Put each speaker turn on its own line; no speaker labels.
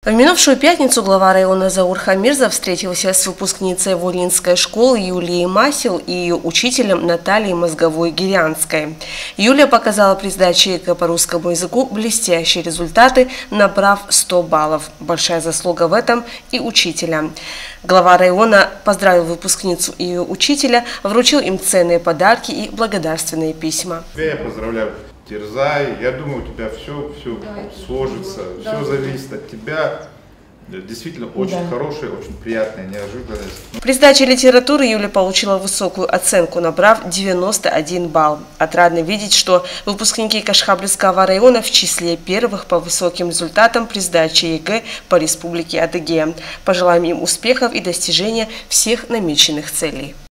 В минувшую пятницу глава района Заур Хамирзов встретился с выпускницей Волинской школы Юлией Масил и ее учителем Натальей Мозговой-Гирянской. Юлия показала при сдаче ЕГЭ по русскому языку блестящие результаты, набрав 100 баллов. Большая заслуга в этом и учителя. Глава района поздравил выпускницу и ее учителя, вручил им ценные подарки и благодарственные письма.
Я поздравляю. Дерзай, я думаю, у тебя все сложится, все зависит от тебя. Действительно очень хорошая, очень приятная неожиданность.
При сдаче литературы Юля получила высокую оценку, набрав 91 балл. Отрадно видеть, что выпускники Кашхабльского района в числе первых по высоким результатам при сдаче ЕГЭ по республике Адыгея. Пожелаем им успехов и достижения всех намеченных целей.